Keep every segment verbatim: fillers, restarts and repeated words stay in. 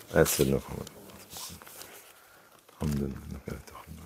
آية سيدنا محمد. الحمد لله إنك لا تخلو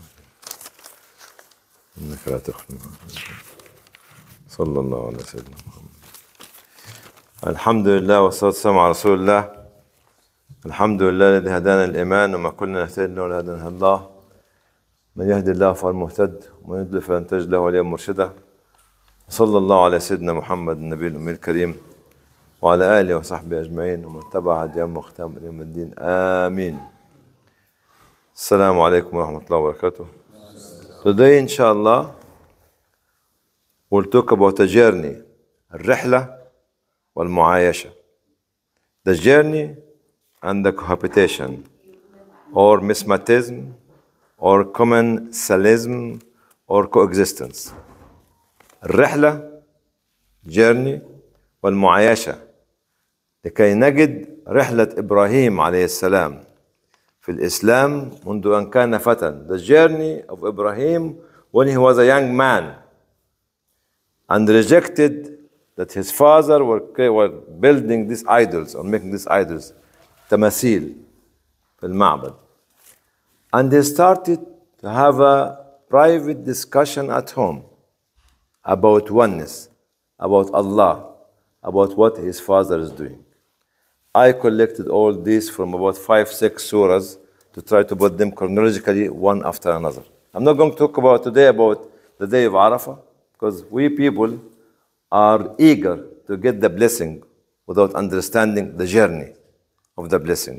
إنك لا تخلو صلى الله على سيدنا محمد. الحمد لله والصلاة والسلام على رسول الله. الحمد لله الذي هدانا الإيمان وما كنا نهتدي لولا أن هدانا الله. من يهدي الله فهو المهتد ومن يضلل فلن تجد له وليا مرشدا. صلى الله على سيدنا محمد النبي الأمي الكريم وعلى آله وصحبه أجمعين ومن تبع هديهم واختام إلى يوم الدين آمين. السلام عليكم ورحمة الله وبركاته. Today inshallah we'll talk about a journey, الرحلة والمعايشة. The journey and the cohabitation or mismatism or commensalism or coexistence. الرحلة journey والمعايشة لكي نجد رحلة إبراهيم عليه السلام في الإسلام منذ أن كان فتى. The journey of Ibrahim when he was a young man and rejected that his father were, were building these idols or making these idols تماثيل في المعبد. And he started to have a private discussion at home about oneness, about Allah, about what his father is doing. I collected all these from about five, six surahs to try to put them chronologically one after another. I'm not going to talk about today about the day of Arafah because we people are eager to get the blessing without understanding the journey of the blessing.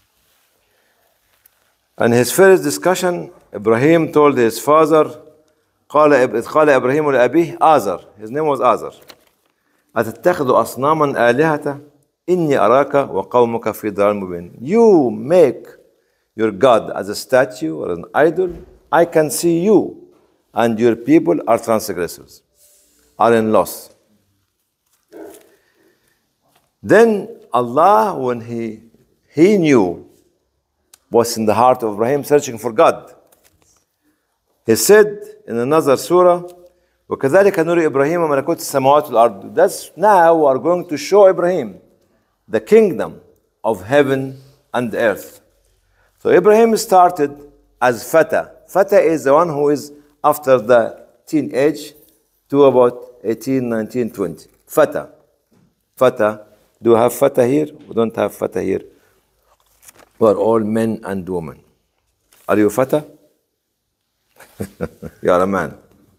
And his first discussion, Ibrahim told his father, قال قال إبراهيم لأبيه آزر, his name was Azar, أتتخذ أصناما آلهة إني أراك وقومك في ضلال مبين. You make your God as a statue or an idol. I can see you and your people are transgressors, are in loss. Then Allah, when he he knew what's in the heart of Ibrahim, searching for God, he said in another surah, وكذلك نري إبراهيم ملكوت السماوات والأرض. That's now we are going to show Ibrahim the kingdom of heaven and earth. So Ibrahim started as Fata. Fata is the one who is after the teenage to about eighteen, nineteen, twenty. Fata. Fata. Do you have Fata here? We don't have Fata here. We are all men and women. Are you Fata? You are a man.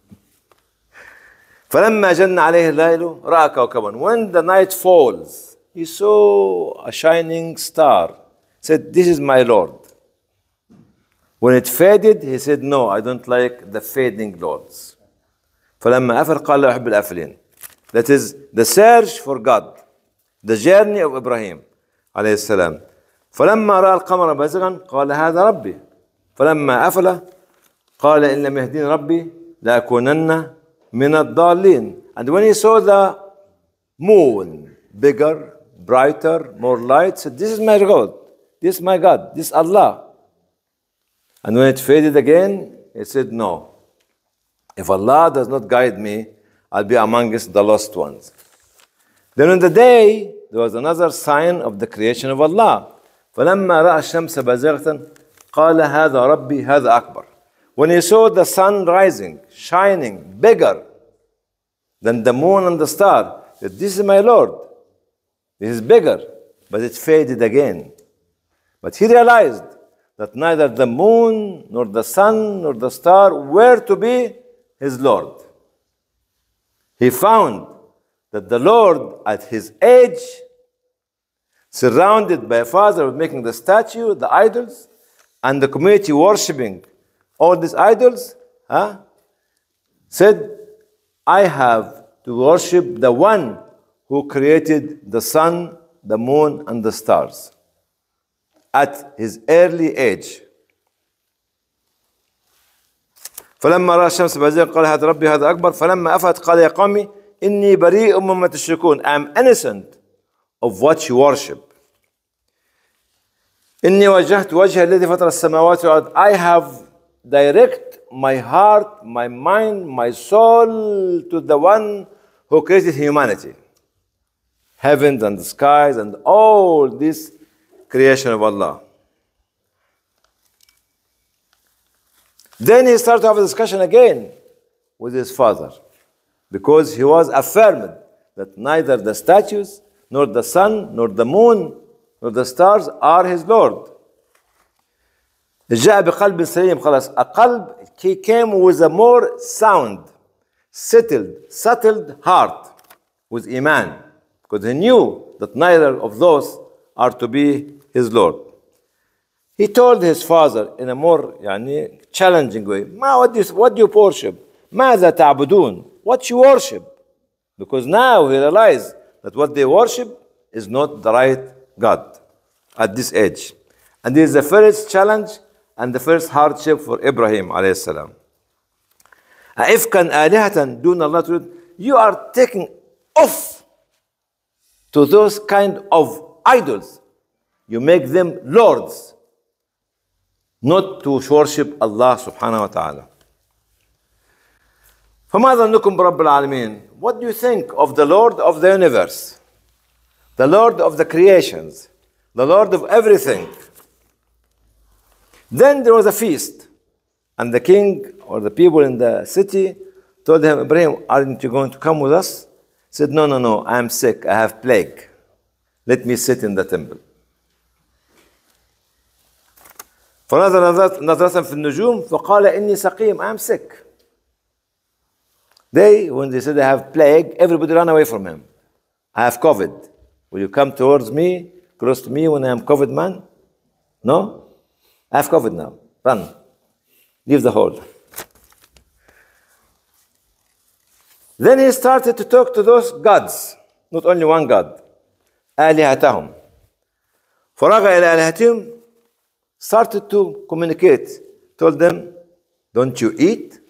فلما جن عليه الليل رأى كوكبا. When the night falls, he saw a shining star. Said, this is my Lord. When it faded, he said, no, I don't like the fading lords. فلما أفل قال لا أحب الآفلين. That is the search for God, the journey of Ibrahim عليه السلام. فلما رأى القمر بازغا قال هذا ربي. فلما أفل قال إن لم يهديني ربي لأكونن من الضالين. And when he saw the moon bigger, brighter, more light, said, this is my God, this is my God, this is Allah. And when it faded again, he said, no, if Allah does not guide me, I'll be amongst the lost ones. Then on the day, there was another sign of the creation of Allah. فلما رأى الشمس بازغة قال هذا ربي هذا أكبر. When he saw the sun rising, shining, bigger than the moon and the star, he said, this is my Lord. This is bigger, but it faded again. But he realized that neither the moon, nor the sun, nor the star were to be his Lord. He found that the Lord at his age, surrounded by a father making the statue, the idols, and the community worshipping all these idols, huh, said, I have to worship the one who created the sun, the moon, and the stars at his early age. فلما رأى الشمس بازغة قال هذا ربي هذا أكبر. فلما أفلت قال يا قومي إني بريء مما تشركون. I am innocent of what you worship. إني وجهت وجهي الذي فطر السماوات والأرض. I have direct my heart, my mind, my soul to the one who created humanity. Heavens and the skies and all this creation of Allah. Then he started to have a discussion again with his father, because he was affirmed that neither the statues, nor the sun, nor the moon, nor the stars are his Lord. جاء بقلب سليم. خلاص, a قلب, he came with a more sound, settled, settled heart, with iman, because he knew that neither of those are to be his Lord. He told his father in a more يعني, challenging way, ما what do you, what do you worship? ماذا تعبدون? What you worship? Because now he realized that what they worship is not the right God at this age. And this is the first challenge and the first hardship for Ibrahim alayhi salam. أَإِفْكًا آلِهَةً دُونَ اللَّهِ. You are taking off to those kind of idols. You make them lords, not to worship Allah subhanahu wa ta'ala. فَمَا ظَنُّكُمْ بِرَبِّ الْعَالَمِينَ. What do you think of the Lord of the universe, the Lord of the creations, the Lord of everything? Then there was a feast, and the king or the people in the city told him, Ibrahim, aren't you going to come with us? He said, no, no, no, I am sick, I have plague. Let me sit in the temple. فنظر نظرة في النجوم فقال إني سقيم, I am sick. They, when they said they have plague, everybody ran away from him. I have COVID. Will you come towards me, close to me when I am COVID man? No? I have COVID now. Run. Leave the hall. Then he started to talk to those gods, not only one God. آلهتهم. فرغ إلى آلهتهم, started to communicate. Told them, don't you eat?